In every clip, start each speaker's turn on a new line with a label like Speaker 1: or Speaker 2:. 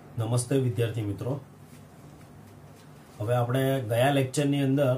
Speaker 1: નમસ્તે વિદ્યાર્થી મિત્રો, હવે આપણે ગયા લેક્ચરની અંદર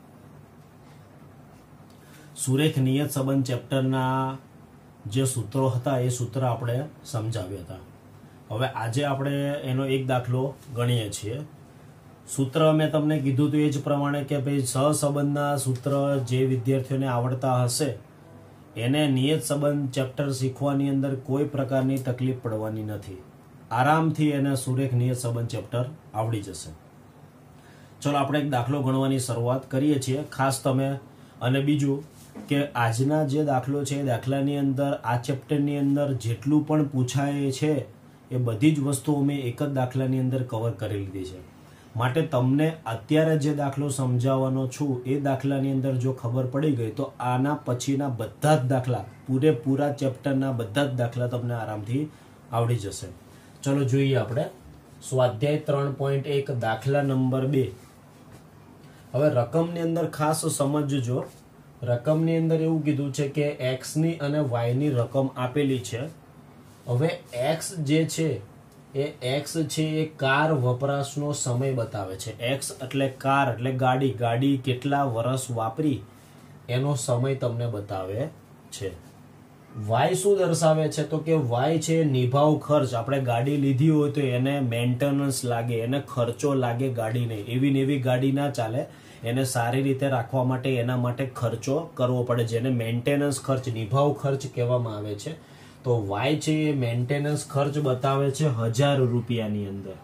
Speaker 1: સુરેખ નિયત સંબંધ ચેપ્ટરના જે સૂત્રો હતા એ સૂત્ર આપણે સમજાવ્યા હતા. હવે આજે આપણે એનો એક દાખલો ગણીએ છીએ. સૂત્ર મેં તમને કીધું હતું એ જ પ્રમાણે કે ભાઈ સહસંબંધના સૂત્ર જે વિદ્યાર્થીઓને આવડતા હશે એને નિયત સંબંધ ચેપ્ટર શીખવાની અંદર કોઈ પ્રકારની તકલીફ પડવાની નથી. આરામથી એને સુરેખ નિયત સંબંધ ચેપ્ટર આવડી જશે. ચલો આપણે એક દાખલો ગણવાની શરૂઆત કરીએ છીએ. ખાસ તમે અને બીજું કે આજના જે દાખલો છે એ દાખલાની અંદર આ ચેપ્ટરની અંદર જેટલું પણ પૂછાય છે એ બધી જ વસ્તુઓ મેં એક જ દાખલાની અંદર કવર કરી લીધી છે. માટે તમને અત્યારે જે દાખલો સમજાવવાનો છું એ દાખલાની અંદર જો ખબર પડી ગઈ તો આના પછીના બધા જ દાખલા પૂરેપૂરા ચેપ્ટરના બધા જ દાખલા તમને આરામથી આવડી જશે. ચલો જોઈએ આપણે સ્વાધ્યાય 3.1 દાખલા નંબર 2. હવે રકમની અંદર ખાસ સમજજો. રકમની અંદર એવું કીધું છે કે x ની અને y ની રકમ આપેલી છે. હવે x જે છે એ x છે એ કાર વપરાશનો સમય બતાવે છે. x એટલે કાર એટલે ગાડી કેટલા વર્ષ વાપરી એનો સમય તમને બતાવે છે. y શું દર્શાવે છે તો કે y છે નિભાવ ખર્ચ. આપણે ગાડી લીધી હોય તો એને મેન્ટેનન્સ લાગે, એને ખર્ચો લાગે ગાડીને. એવી ને એવી ગાડી ના ચાલે, એને સારી રીતે રાખવા માટે એના માટે ખર્ચો કરવો પડે, જેને મેન્ટેનન્સ ખર્ચ નિભાવ ખર્ચ કહેવામાં આવે છે. તો y છે એ મેન્ટેનન્સ ખર્ચ બતાવે છે 1000 રૂપિયાની અંદર.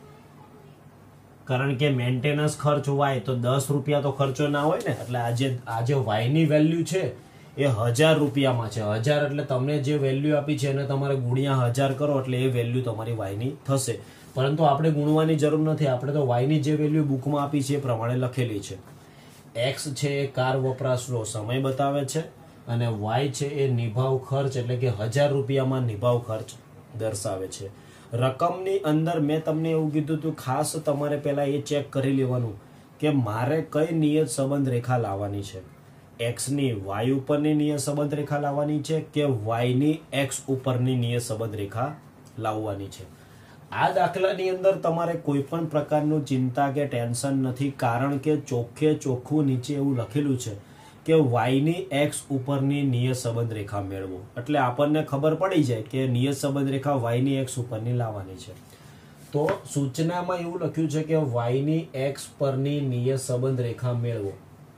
Speaker 1: કારણ કે મેન્ટેનન્સ ખર્ચ હોય તો 10 રૂપિયા તો ખર્ચો ના હોય ને, એટલે આજે y ની વેલ્યુ છે એ 1000 રૂપિયામાં છે. 1000 એટલે તમને જે વેલ્યુ આપી છે એને તમારે ગુણ્યા 1000 કરો એટલે એ વેલ્યુ તમારી y ની થશે. પરંતુ આપણે ગુણવાની જરૂર નથી, આપણે તો y ની જે વેલ્યુ બુકમાં આપી છે એ પ્રમાણે લખેલી છે. x છે એ કાર વપરાશનો સમય બતાવે છે અને y છે એ નિભાવ ખર્ચ એટલે કે 1000 રૂપિયામાં નિભાવ ખર્ચ દર્શાવે છે. રકમની અંદર મેં તમને એવું કીધું હતું, ખાસ તમારે પહેલા એ ચેક કરી લેવાનું કે મારે કઈ નિયત સંબંધ રેખા લાવવાની છે. x ની y ઉપરની નિયત સંબંધ રેખા લાવવાની છે કે y ની x ઉપરની નિયત સંબંધ રેખા લાવવાની છે. આ દાખલાની અંદર તમારે કોઈ પણ પ્રકારનું ચિંતા કે ટેન્શન નથી, કારણ કે ચોખ્ખે ચોખ્ખું નીચે એવું લખેલું છે કે y ની x ઉપરની નિયત સંબંધ રેખા મેળવો. એટલે આપણને ખબર પડી જાય કે નિયત સંબંધ રેખા y ની x ઉપરની લાવવાની છે. તો સૂચનામાં એવું લખ્યું છે કે y ની x પરની નિયત સંબંધ રેખા મેળવો.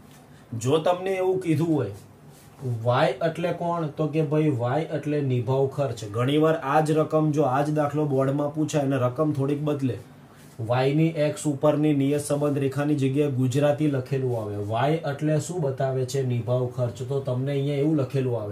Speaker 1: જો તમને એવું કીધું હોય y એટલે કોણ તો કે ભાઈ y એટલે નિભાવ ખર્ચ. ઘણીવાર આ જ રકમ જો આ જ દાખલો બોર્ડમાં પૂછાય અને રકમ થોડીક બદલે, y ની x ઉપરની નિયત સંબંધ રેખાની જગ્યાએ ગુજરાતી લખેલું આવે. y એટલે શું બતાવે છે? નિભાવ ખર્ચ. તો તમને અહીંયા એવું લખેલું આવે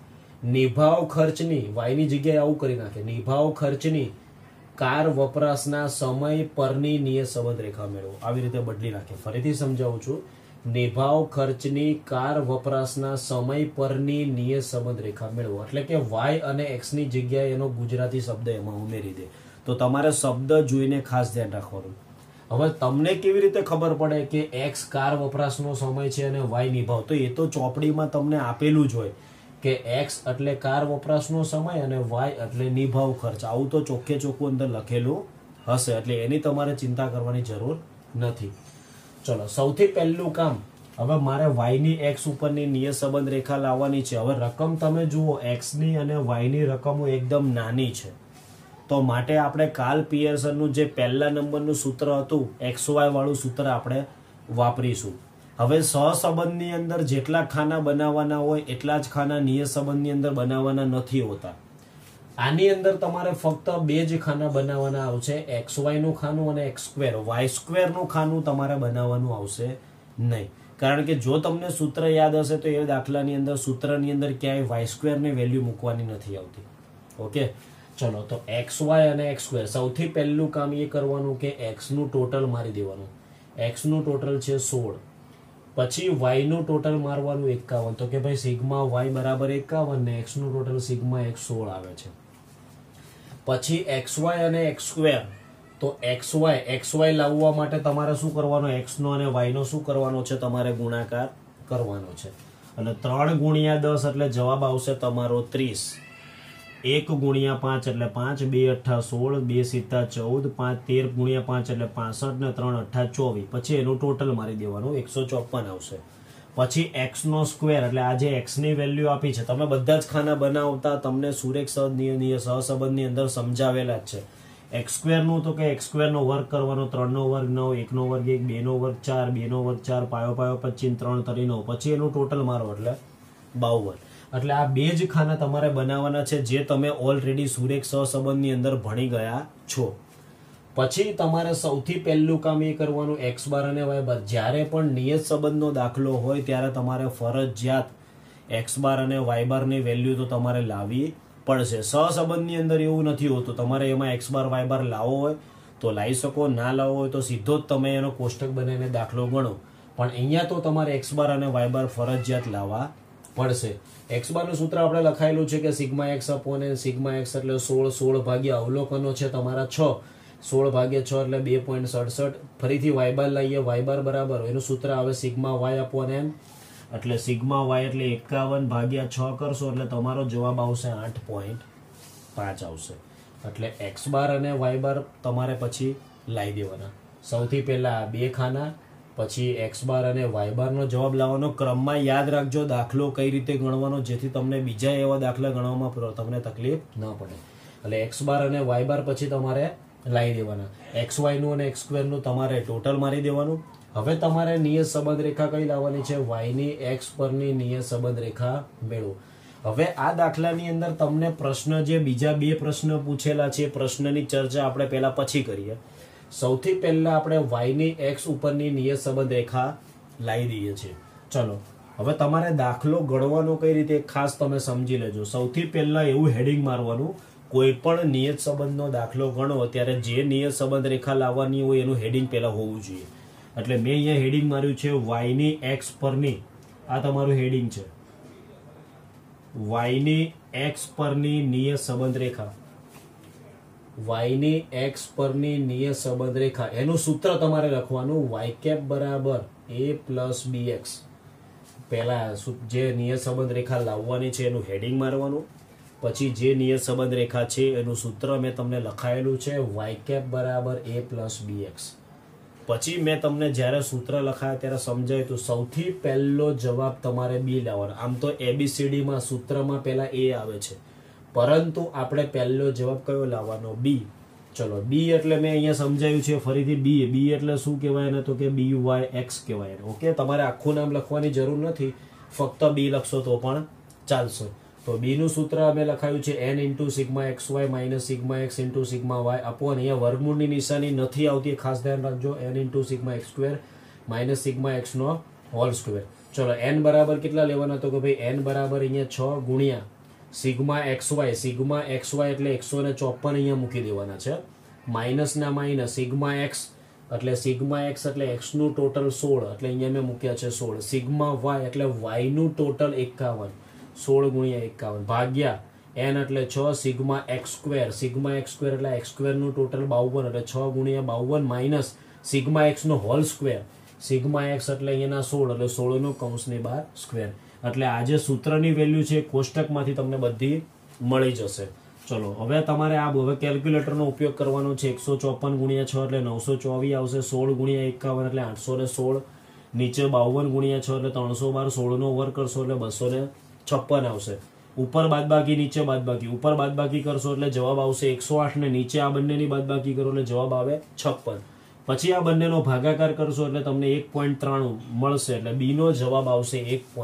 Speaker 1: નિભાવ ખર્ચની, y ની જગ્યાએ આવું કરી નાખે, નિભાવ ખર્ચની કાર વપરાશના સમય પરની નિયત સંબંધ રેખા મેળવો. આવી રીતે બદલી નાખે. ફરીથી સમજાવું છું, નિભાવ ખર્ચની કાર વપરાશના સમય પરની નિયત સંબંધ રેખા મેળવો. એટલે કે y અને x ની જગ્યાએ એનો ગુજરાતી શબ્દ એમાં ઉમેરી દે. તો તમારે શબ્દ જોઈને ખાસ ધ્યાન રાખવાનું. હવે તમને કેવી રીતે ખબર પડે કે x કાર વપરાશનો સમય છે અને y નિભાવ? તો એ તો ચોપડીમાં તમને આપેલું જ હોય કે x એટલે કાર વપરાશનો સમય અને y એટલે નિભાવ ખર્ચ. આવું તો ચોખ્ખે ચોખ્ખું અંદર લખેલું હશે, એટલે એની તમારે ચિંતા કરવાની જરૂર નથી. ચલો, સૌથી પહેલું કામ, હવે મારે y ની x ઉપરની નિયત સંબંધ રેખા લાવવાની છે. હવે રકમ તમે જુઓ, x ની અને y ની રકમો એકદમ નાની છે. તો માટે આપણે કાર્લ પિયર્સનનું જે પહેલા નંબરનું સૂત્ર હતું xy વાળું સૂત્ર આપણે વાપરીશું. હવે સહસંબંધની અંદર જેટલા ખાના બનાવવાના હોય એટલા જ ખાના નિયત સંબંધની અંદર બનાવવાના નથી હોતા. આની અંદર તમારે ફક્ત 2 જ ખાના બનાવવાના આવશે, xy નું ખાનું અને x2. y2 નું ખાનું તમારે બનાવવાનું આવશે નહીં. કારણ કે જો તમને સૂત્ર યાદ હશે તો એ દાખલાની અંદર સૂત્રની અંદર ક્યાંય y2 ની વેલ્યુ મૂકવાની નથી આવતી. ઓકે, ચલો તો xy અને x2. સૌથી પહેલું કામ એ કરવાનું કે x નું ટોટલ મારી દેવાનું. x નું ટોટલ છે 16. પછી y નું ટોટલ મારવાનું 51. તો કે ભાઈ સિગ્મા y બરાબર 51 ને x નું ટોટલ સિગ્મા x 16 આવે છે. પછી xy અને x2. તો xy લાવવા માટે તમારે શું કરવાનું? x નો અને y નો શું કરવાનો છે? તમારે ગુણાકાર કરવાનો છે. અને 3 ગુણ્યા 10 એટલે જવાબ આવશે તમારો 30. 1 ગુણ્યા 5 એટલે 5, 2 અઠ્ઠા 16, 2 સિત્તા 14, 5 13 ગુણ્યા 5 એટલે 65 ને 3 અઠ્ઠા 24. પછી એનું ટોટલ મારી દેવાનું 154 આવશે. પછી x નો સ્ક્વેર એટલે આ જે x ની વેલ્યુ આપી છે, તમે બધા જ ખાના બનાવતા તમને સુરેખ સહસંબંધની અંદર સમજાવેલા જ છે. x સ્ક્વેર નું તો કે x સ્ક્વેર નો વર્ગ કરવાનો, 3 નો વર્ગ 9, 1 નો વર્ગ 1, 2 નો વર્ગ 4, 2 નો વર્ગ 4, પાયો પાયો 25, 3 તરી 9. પછી એનું ટોટલ મારો એટલે 52. એટલે આ બે જ ખાના તમારે બનાવવાના છે જે તમે ઓલરેડી સુરેખ સહસંબંધની અંદર ભણી ગયા છો. પછી તમારે સૌથી પહેલું કામ એ કરવાનું x બાર અને y બાર. જ્યારે પણ નિયત સંબંધનો દાખલો હોય ત્યારે તમારે ફરજિયાત x બાર અને y બારની વેલ્યુ તો તમારે લાવવી પડશે. સહસંબંધની અંદર એવું નથી હોતું, તમારે એમાં x બાર y બાર લાવવો હોય તો લાવી શકો, ના લાવવો હોય તો સીધો જ તમે એનો કોષ્ટક બનાવીને દાખલો ગણો. પણ અહીંયા તો તમારે x બાર અને y બાર ફરજિયાત લાવવા પડશે. x બાર નું સૂત્ર આપણે લખાયેલું છે કે sigma x upon n. Sigma x એટલે 16, 16 ભાગ્યા અવલોકનો છે તમારા 6, 16 ભાગ્યા 6 એટલે 2.67. ફરીથી y બાર લઈએ, y બાર બરાબર એનું સૂત્ર આવે સિગ્મા y અપોન n. એટલે સિગ્મા y એટલે 51 ભાગ્યા 6 કરશો એટલે તમારો જવાબ આવશે 8.5 આવશે. એટલે x બાર અને y બાર તમારે પછી લાવી દેવાના. સૌથી પહેલા બે ખાના, પછી x બાર અને y બાર નો જવાબ લાવવાનો. ક્રમમાં યાદ રાખજો દાખલો કઈ રીતે ગણવાનો, જેથી તમને બીજા એવા દાખલા ગણવામાં તમને તકલીફ ન પડે. એટલે x બાર અને y બાર પછી તમારે લાવી દેવાના. xy નું અને x સ્ક્વેર નું તમારે ટોટલ મારી દેવાનું. હવે તમારે નિયત સંબંધ રેખા કઈ લાવવાની છે? y ની x પરની નિયત સંબંધ રેખા મેળવો. હવે આ દાખલાની અંદર તમને પ્રશ્ન જે બીજા બે પ્રશ્ન પૂછેલા છે, પ્રશ્નની ચર્ચા આપણે પહેલા પછી કરીએ. સૌથી પહેલા આપણે y ની x ઉપરની નિયત સંબંધ રેખા લાવી દઈએ છીએ. ચલો હવે તમારે દાખલો ગણવાનો કઈ રીતે ખાસ તમે સમજી લેજો. સૌથી પહેલા એવું હેડિંગ મારવાનું, કોઈ પણ નિયત સંબંધનો દાખલો ગણો ત્યારે જે નિયત સંબંધ રેખા લાવવાની હોય એનું હેડિંગ પહેલા હોવું જોઈએ. એટલે મેં અહીંયા હેડિંગ માર્યું છે y ની x પરની. આ તમારું હેડિંગ છે, y ની x પરની નિયત સંબંધ રેખા. y ની x પરની નિયત સંબંધ રેખા, એનું સૂત્ર તમારે લખવાનું y કેપ બરાબર a પ્લસ bx. પહેલા જે નિયત સંબંધ રેખા લાવવાની છે એનું હેડિંગ મારવાનું, પછી જે નિયત સંબંધ રેખા છે એનું સૂત્ર મેં તમને લખાયેલું છે y કેપ બરાબર a પ્લસ bx. પછી મેં તમને જ્યારે સૂત્ર લખાય ત્યારે સમજાય તો સૌથી પહેલો જવાબ તમારે બી લાવવાનો. આમ તો ABCD માં સૂત્રમાં પહેલા a આવે છે, પરંતુ આપણે પહેલો જવાબ કયો લાવવાનો? બી. ચલો બી એટલે મેં અહીંયા સમજાયું છે ફરીથી. બી એટલે શું કહેવાય ને? તો કે BYX કહેવાય. ઓકે, તમારે આખું નામ લખવાની જરૂર નથી, ફક્ત બી લખશો તો પણ ચાલશે. તો બી નું સૂત્ર અમે લખાયું છે n into sigma XY minus sigma x into sigma y upon, અહીંયા વર્ગમૂળની નિશાની નથી આવતી, ખાસ ધ્યાન રાખજો. n into sigma x square minus sigma x નો હોલ સ્ક્વેર. ચલો n બરાબર કેટલા લેવાના? તો કે ભાઈ n બરાબર અહીંયા 6 ગુણ્યા સિગ્મા XY. સિગ્મા XY એટલે 154 અહીંયા મૂકી દેવાના છે. માઇનસ ના માઇનસ સિગ્મા x એટલે સિગ્મા x એટલે x નું ટોટલ 16 એટલે અહીંયા મેં મૂક્યા છે 16. સિગ્મા y એટલે y નું ટોટલ 51, 16 ગુણ્યા 51 ભાગ્યા n એટલે 6 sigma x square. Sigma x square એટલે x સ્ક્વેર નું ટોટલ 52 એટલે 6 ગુણ્યા 52 માઇનસ સિગ્મા x નો હોલ સ્ક્વેર. સિગ્મા x એટલે અહીંયાના 16 એટલે 16 નો કૌંસની બહાર સ્ક્વેર. એટલે આ જે સૂત્રની વેલ્યુ છે કોષ્ટકમાંથી તમને બધી મળી જશે. ચલો હવે તમારે આ હવે કેલ્ક્યુલેટરનો ઉપયોગ કરવાનો છે. 154 ગુણ્યા 6 એટલે 924 આવશે. 16 ગુણ્યા 51 એટલે 816. નીચે 52 ગુણ્યા 6 એટલે 312. 16 નો વર્ગ કરશો એટલે 256 આવશે. ઉપર બાદબાકી, નીચે બાદબાકી. ઉપર બાદબાકી કરશો એટલે જવાબ આવશે 108 ને નીચે આ બંનેની બાદબાકી કરો એટલે જવાબ આવે 56. પછી આ બંનેનો ભાગાકાર કરશો એટલે તમને 1.93 મળશે. એટલે બી નો જવાબ આવશે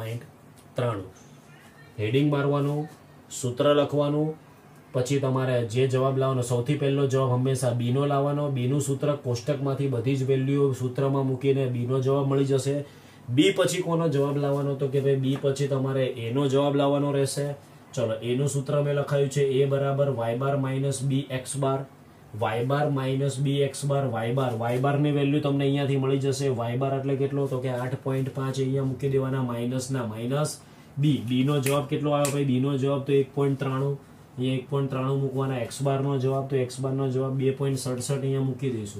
Speaker 1: 1.93. હેડિંગ મારવાનું, સૂત્ર લખવાનું, પછી તમારે જે જવાબ લાવવાનો સૌથી પહેલો જવાબ હંમેશા બી નો લાવવાનો. બી નું સૂત્ર કોષ્ટકમાંથી બધી જ વેલ્યુઓ સૂત્રમાં મૂકીને બી નો જવાબ મળી જશે. બી પછી કોનો જવાબ લાવવાનો? તો કે ભાઈ બી પછી તમારે એ નો જવાબ લાવવાનો રહેશે. ચલો એ નું સૂત્ર મેં લખાયું છે a બરાબર y bar minus b x bar. y bar minus b x bar. y bar ની વેલ્યુ તમને અહીંયાથી મળી જશે. y બાર એટલે કેટલો? તો કે 8.5 અહીંયા મૂકી દેવાના. માઇનસ ના માઇનસ બી નો જવાબ કેટલો આવ્યો ભાઈ? બી નો જવાબ તો 1.93. અહીંયા 1.93 મૂકવાના. x બાર નો જવાબ તો x બાર નો જવાબ 2.67 અહીંયા મૂકી દઈશું.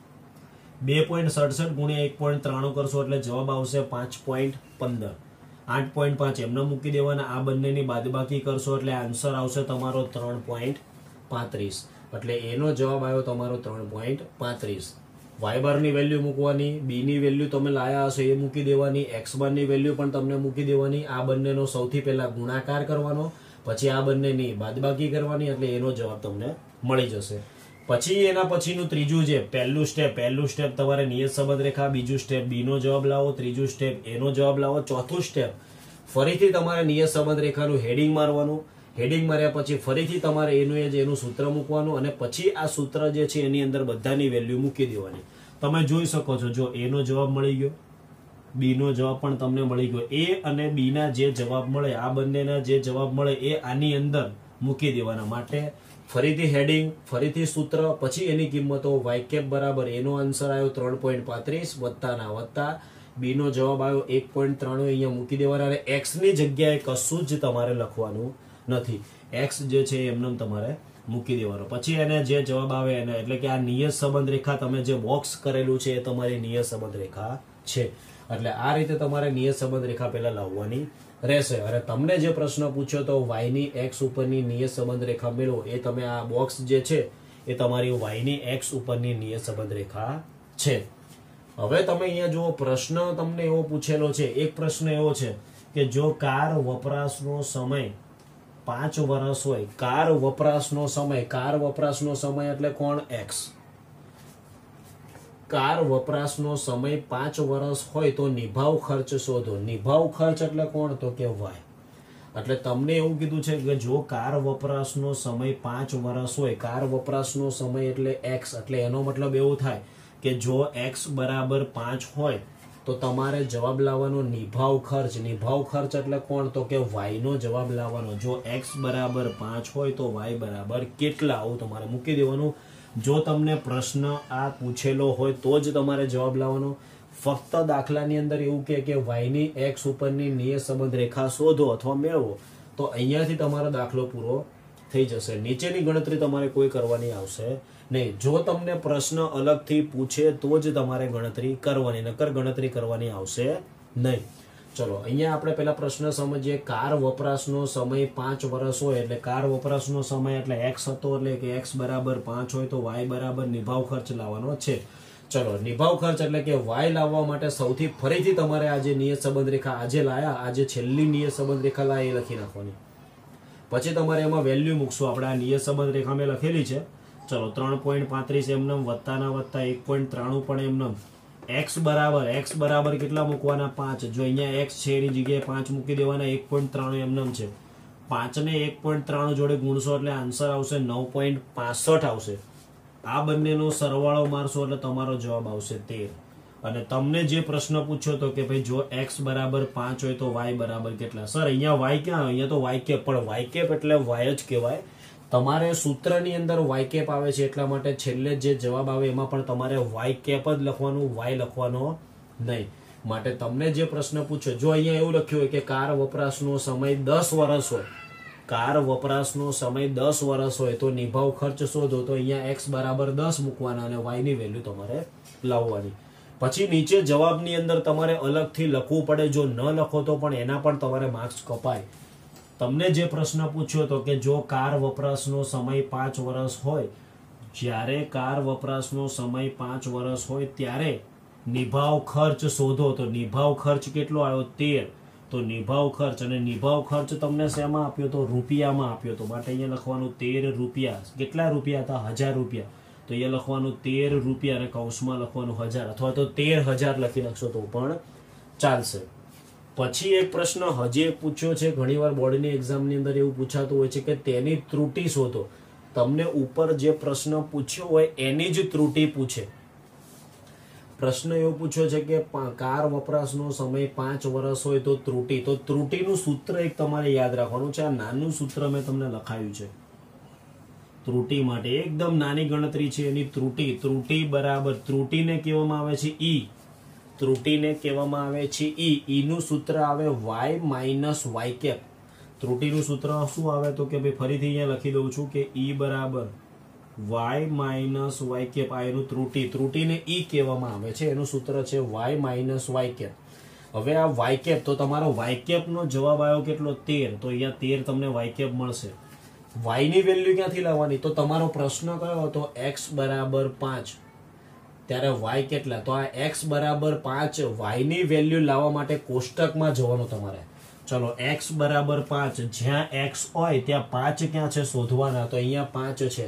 Speaker 1: 2.67 ગુણ્યા 1.93 કરશો એટલે જવાબ આવશે 5.15. 8.5 એમને મૂકી દેવાના, આ બંનેની બાદબાકી કરશો એટલે આન્સર આવશે તમારો 3.35, એટલે એનો જવાબ આવ્યો તમારો 3.35. y બારની વેલ્યુ મૂકવાની, b ની વેલ્યુ તમે લાયા હશો એ મૂકી દેવાની, x બારની વેલ્યુ પણ તમને મૂકી દેવાની, આ બંનેનો સૌથી પહેલા ગુણાકાર કરવાનો, પછી આ બંનેની બાદબાકી કરવાની, એટલે એનો જવાબ તમને મળી જશે. પછી એના પછીનું ત્રીજું છે પહેલું સ્ટેપ તમારે નિયત સંબંધ રેખા, બીજું સ્ટેપ b નો જવાબ લાવો, ત્રીજું સ્ટેપ a નો જવાબ લાવો, ચોથું સ્ટેપ ફરીથી તમારે નિયત સંબંધ રેખાનું હેડિંગ મારવાનું, હેડિંગ માર્યા પછી ફરીથી તમારે એનું સૂત્ર મૂકવાનું, અને પછી આ સૂત્ર જે છે એની અંદર બધાની વેલ્યુ મૂકી દેવાની. તમે જોઈ શકો છો, જો a નો જવાબ મળી ગયો, b નો જવાબ પણ તમને મળી ગયો, a અને b ના જે જવાબ મળે, આ બંનેના જે જવાબ મળે એ આની અંદર મૂકી દેવાના. માટે ફરીથી હેડિંગ, ફરીથી સૂત્ર, પછી એની કિંમતો y કેપ બરાબર એનો આન્સર આવ્યો 3.35 વત્તાના વત્તા, b નો જવાબ આવ્યો 1.93 અહીંયા મૂકી દેવાના, અને x ની જગ્યાએ કશું જ તમારે લખવાનું નથી, x જે છે એમને તમારે મૂકી દેવાનો. પછી એને જે જવાબ આવે એને, એટલે કે આ નિયત સંબંધ રેખા તમે જે બોક્સ કરેલું છે એ તમારી નિયત સંબંધ રેખા છે. એટલે આ રીતે તમારે નિયત સંબંધ રેખા પહેલા લાવવાની રહેશે. અને તમને જે પ્રશ્ન પૂછ્યો તો y ની x ઉપરની નિયત સંબંધ રેખા મેળવો, એ તમે આ બોક્સ જે છે એ તમારી y ની x ઉપરની નિયત સંબંધ રેખા છે. હવે તમે અહીંયા જુઓ, પ્રશ્ન તમને એવો પૂછેલો છે, એક પ્રશ્ન એવો છે કે જો કાર વપરાશનો સમય 5 વર્ષ હોય, કાર વપરાશનો સમય એટલે કોણ? x. કાર વપરાશનો સમય 5 વર્ષ હોય તો નિભાવ ખર્ચ શોધો. નિભાવ ખર્ચ એટલે કોણ? તો કે y. એટલે તમને એવું કીધું છે કે જો કાર વપરાશનો સમય 5 વર્ષ હોય, કાર વપરાશનો સમય એટલે x, એટલે એનો મતલબ એવું થાય કે જો x બરાબર 5 હોય તો તમારે જવાબ લાવવાનો નિભાવ ખર્ચ. નિભાવ ખર્ચ એટલે કોણ? તો કે y નો જવાબ લાવવાનો. જો x બરાબર 5 હોય તો y બરાબર કેટલા, આવું તમારે મૂકી દેવાનું. જો તમને પ્રશ્ન આ પૂછેલો હોય તો જ તમારે જવાબ લાવવાનો. ફક્ત દાખલાની અંદર એવું કે y ની x ઉપરની નિયત સંબંધ રેખા શોધો અથવા મેળવો, તો અહીંયાથી તમારો દાખલો પૂરો થઈ જશે. નીચેની ગણતરી તમારે કોઈ કરવાની આવશે નહીં. જો તમને પ્રશ્ન અલગથી પૂછે તો જ તમારે ગણતરી કરવાની, નકર ગણતરી કરવાની આવશે નહીં. ચલો અહીંયા આપણે પહેલા પ્રશ્ન સમજીએ. કાર વપરાશનો સમય 5 વર્ષ હોય, એટલે કાર વપરાશનો સમય એટલે x હતો, એટલે કે x બરાબર 5 હોય તો y બરાબર નિભાવ ખર્ચ લાવવાનો છે. ચલો નિભાવ ખર્ચ એટલે કે y લાવવા માટે સૌથી ફરીથી તમારે આ જે નિયત સંબંધ રેખા આજે લાયા, આ જે છેલ્લી નિયત સંબંધ રેખા લાયા એ લખી નાખવાની. પછી તમારે એમાં વેલ્યુ મૂકશું. આપણે આ નિયત સંબંધ રેખા મેં લખેલી છે. ચલો 3.35 એમને વત્તાના વત્તા 1.93 પણ એમને. x બરાબર કેટલા મૂકવાના? 5. જો અહીંયા x છે એની જગ્યાએ 5 મૂકી દેવાના, 1.93 એમને છે. 5 ને 1.93 જોડે ગુણશો એટલે આન્સર આવશે 9.65 આવશે. આ બંનેનો સરવાળો મારશો એટલે તમારો જવાબ આવશે 13. અને તમને જે પ્રશ્ન પૂછ્યો તો કે ભાઈ જો x બરાબર 5 હોય તો y બરાબર કેટલા? સર અહીંયા y ક્યાં? અહીંયા તો y કેપ, પણ y કેપ એટલે y જ કહેવાય. તમારે સૂત્રની અંદર y કેપ આવે છે, એટલા માટે છેલ્લે જે જવાબ આવે એમાં પણ તમારે y કેપ જ લખવાનું, y લખવાનો નહીં. માટે તમને જે પ્રશ્ન પૂછ્યો, જો અહીંયા એવું લખ્યું હોય કે કાર વપરાશનો સમય 10 વર્ષ હોય, કાર વપરાશનો સમય 10 વર્ષ હોય તો નિભાવ ખર્ચ શોધો, તો અહીંયા x બરાબર 10 મૂકવાના અને y ની વેલ્યુ તમારે લાવવાની. પછી નીચે જવાબની અંદર તમારે અલગથી લખવું પડે. જો ન લખો તો પણ એના પણ તમારે માર્ક્સ કપાય. તમને જે પ્રશ્ન પૂછ્યો હતો કે જો કાર વપરાશનો સમય 5 વર્ષ હોય, જ્યારે કાર વપરાશનો સમય 5 વર્ષ હોય ત્યારે નિભાવ ખર્ચ શોધો, તો નિભાવ ખર્ચ કેટલો આવ્યો? 13. તો નિભાવ ખર્ચ, અને નિભાવ ખર્ચ તમને શેમાં આપ્યો તો? રૂપિયામાં આપ્યો તો. માટે અહીંયા લખવાનું 13 રૂપિયા. કેટલા રૂપિયા હતા? 1000 રૂપિયા. તો અહીંયા લખવાનું 13 રૂપિયા અને કૌંસમાં લખવાનું 1000, અથવા તો 13,000 લખી નાખશો તો પણ ચાલશે. પછી એક પ્રશ્ન હજી એક પૂછ્યો છે, ઘણીવાર બોર્ડની એક્ઝામની અંદર એવું પૂછાતું હોય છે કે તેની ત્રુટી શોધો. તમને ઉપર જે પ્રશ્ન પૂછ્યો હોય એની જ ત્રુટી પૂછે. પ્રશ્ન એવો પૂછ્યો છે કે કાર વપરાશનો સમય 5 વર્ષ હોય તો ત્રુટી. તો ત્રુટીનું સૂત્ર એક તમારે યાદ રાખવાનું છે. આ નાનું સૂત્ર મેં તમને લખાયું છે ત્રુટી માટે. એકદમ નાની ગણતરી છે એની ત્રુટી. ત્રુટી બરાબર, ત્રુટીને કહેવામાં આવે છે e. ત્રુટીને કહેવામાં આવે છે e. e નું સૂત્ર આવે y માઇનસ y કેપ. ત્રુટીનું સૂત્ર શું આવે તો કે ભાઈ ફરીથી અહીંયા લખી દઉં છું કે e બરાબર y માઇનસ y કેપ. આ એનું ત્રુટીને e કહેવામાં આવે છે, એનું સૂત્ર છે y માઇનસ y કેપ. હવે આ વાય કેપ, તો તમારો વાય કેપ નો જવાબ આવ્યો કેટલો? 13. તો અહીંયા 13 તમને વાય કેપ મળશે. વાય ની વેલ્યુ ક્યાંથી લાવવાની? તો તમારો પ્રશ્ન કયો હતો? x બરાબર 5, ત્યારે વાય કેટલા? તો આ x બરાબર 5 વાય ની વેલ્યુ લાવવા માટે કોષ્ટકમાં જવાનું તમારે. ચલો x બરાબર 5, જ્યાં x હોય ત્યાં 5 ક્યાં છે શોધવાના. તો અહીંયા 5 છે.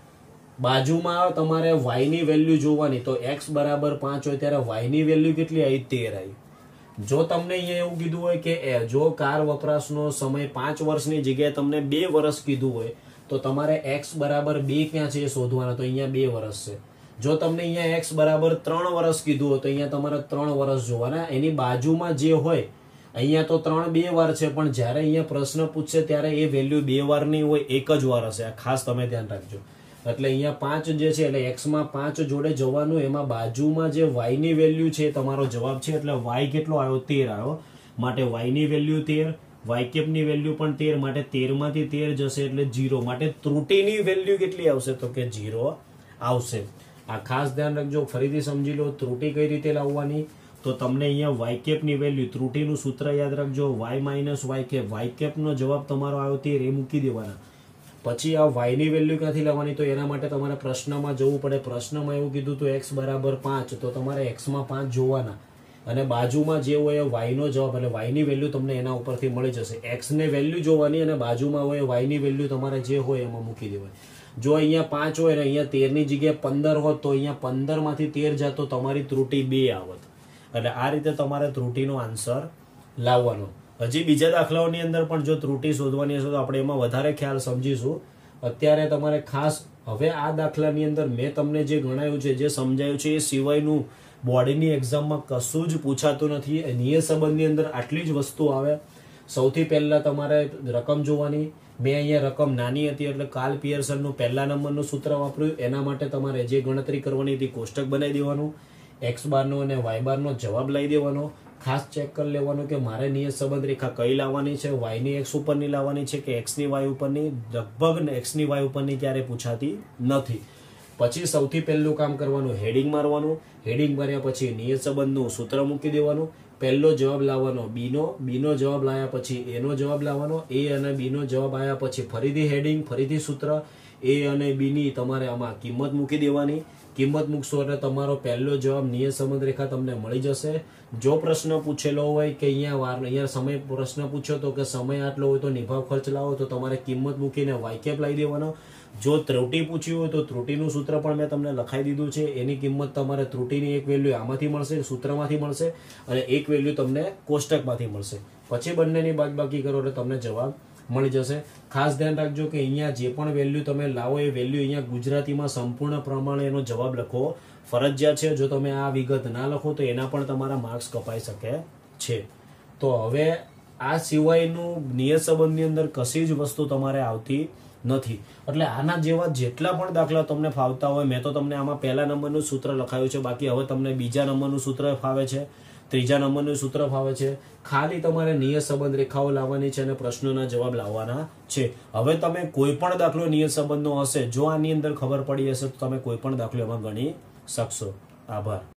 Speaker 1: બાજુમાં તમારે y ની વેલ્યુ જોવાની. તો x બરાબર 5 હોય ત્યારે y ની વેલ્યુ કેટલી આવી? 13 આવી. જો તમને અહીંયા એવું કીધું હોય કે જો કાર વપરાશનો સમય 5 વર્ષની જગ્યાએ તમને 2 વર્ષ કીધું હોય તો તમારે x બરાબર 2 ક્યાં છે એ શોધવાના. તો અહીંયા 2 વર્ષ છે. જો તમને અહીંયા x બરાબર 3 વર્ષ કીધું હોય તો અહીંયા તમારે 3 વર્ષ જોવાના. એની બાજુમાં જે હોય અહીંયા તો 3 2 વાર છે, પણ જ્યારે અહીંયા પ્રશ્ન પૂછશે ત્યારે એ વેલ્યુ 2 વાર નહીં હોય, 1 જ વાર હશે. આ ખાસ તમે ધ્યાન રાખજો. એટલે અહીંયા 5 જે છે એટલે x માં 5 જોડે જવાનું, એમાં બાજુમાં જે y ની વેલ્યુ છે તમારો જવાબ છે. એટલે y કેટલો આવ્યો? 13 આવ્યો. માટે y ની વેલ્યુ 13, y કેપ ની વેલ્યુ પણ 13, માટે 13 માંથી 13 જશે એટલે 0. માટે ત્રુટીની વેલ્યુ કેટલી આવશે? તો કે 0 આવશે. આ ખાસ ધ્યાન રાખજો. ફરીથી સમજી લો ત્રુટી કઈ રીતે લાવવાની. તો તમને અહીંયા y કેપ ની વેલ્યુ, ત્રુટીનું સૂત્ર યાદ રાખજો, y minus y cap. y cap નો જવાબ તમારો આવ્યો 13, એ મૂકી દેવાના. પછી આ y ની વેલ્યુ ક્યાંથી લાવવાની? તો એના માટે તમારે પ્રશ્નમાં જવું પડે. પ્રશ્નમાં એવું કીધું તો x બરાબર 5, તો તમારે x માં 5 જોવાના અને બાજુમાં જે હોય y નો જવાબ, એટલે y ની વેલ્યુ તમને એના ઉપરથી મળી જશે. x ને વેલ્યુ જોવાની અને બાજુમાં હોય y ની વેલ્યુ તમારે જે હોય એમાં મૂકી દેવાની. જો અહીંયા 5 હોય અને અહીંયા 13 ની જગ્યાએ 15 હોત તો અહીંયા 15 માંથી 13 જાત તો તમારી ત્રુટી 2 આવત. એટલે આ રીતે તમારે ત્રુટીનો આન્સર લાવવાનો. હજી બીજા દાખલાઓની અંદર પણ જો ત્રુટી શોધવાની હશે તો આપણે એમાં વધારે ખ્યાલ સમજીશું. અત્યારે તમારે ખાસ હવે આ દાખલાની અંદર મેં તમને જે ગણાયું છે, જે સમજાયું છે, એ સિવાયનું બોર્ડની એક્ઝામમાં કશું જ પૂછાતું નથી. નિયત સંબંધની અંદર આટલી જ વસ્તુ આવે. સૌથી પહેલા તમારે રકમ જોવાની. મેં અહીંયા રકમ નાની હતી એટલે કાર્લ પિયર્સનનું પહેલા નંબરનું સૂત્ર વાપર્યું. એના માટે તમારે જે ગણતરી કરવાની હતી કોષ્ટક બનાવી દેવાનું. x બારનો અને y બારનો જવાબ લઈ દેવાનો. ખાસ ચેક કરી લેવાનું કે મારે નિયત સંબંધ રેખા કઈ લાવવાની છે, y ની x ઉપરની લાવવાની છે કે x ની y ઉપરની. લગભગ x ની y ઉપરની ક્યારે પૂછાતી નથી. પછી સૌથી પહેલું કામ કરવાનું, હેડિંગ મારવાનું. હેડિંગ માર્યા પછી નિયત સંબંધનું સૂત્ર મૂકી દેવાનું. પહેલો જવાબ લાવવાનો b નો જવાબ લાવ્યા પછી a નો જવાબ લાવવાનો. a અને b નો જવાબ આવ્યા પછી ફરીથી હેડિંગ, ફરીથી સૂત્ર. a અને b ની તમારે આમાં કિંમત મૂકી દેવાની. કિંમત મૂકશો એટલે તમારો પહેલો જવાબ નિયત સંબંધ રેખા તમને મળી જશે. જો પ્રશ્ન પૂછેલો હોય કે અહીંયા સમય પ્રશ્ન પૂછ્યો તો કે સમય આટલો હોય તો નિભાવ ખર્ચ લાવો, તો તમારે કિંમત મૂકીને y કેપ લાવી દેવાનો. જો ત્રુટી પૂછી હોય તો ત્રુટીનું સૂત્ર પણ મેં તમને લખાઈ દીધું છે. એની કિંમત તમારે ત્રુટીની એક વેલ્યુ આમાંથી મળશે, સૂત્રમાંથી મળશે, અને એક વેલ્યુ તમને કોષ્ટકમાંથી મળશે. પછી બંનેની બાદબાકી કરો એટલે તમને જવાબ મળી જશે. ખાસ ધ્યાન રાખજો કે અહીંયા જે પણ વેલ્યુ તમે લાવો એ વેલ્યુ અહીંયા ગુજરાતીમાં સંપૂર્ણ પ્રમાણે એનો જવાબ લખવો ફરજિયાત છે. જો તમે આ વિગત ના લખો તો એના પણ તમારા માર્ક્સ કપાઈ શકે છે. તો હવે આ સિવાયનું નિયત સંબંધની અંદર કશી જ વસ્તુ તમારે આવતી નથી. એટલે આના જેવા જેટલા પણ દાખલા તમને ફાવતા હોય, મેં તો તમને આમાં પહેલા નંબરનું સૂત્ર લખાયું છે, બાકી હવે તમને બીજા નંબરનું સૂત્ર ફાવે છે, ત્રીજા નંબરનું સૂત્ર ફાવે છે. ખાલી તમારે નિયત સંબંધ રેખાઓ લાવવાની છે અને પ્રશ્નોના જવાબ લાવવાના છે. હવે તમે કોઈ પણ દાખલો નિયત સંબંધનો હશે, જો આની અંદર ખબર પડી હશે તો તમે કોઈ પણ દાખલો એમાં ગણી શકશો. આભાર.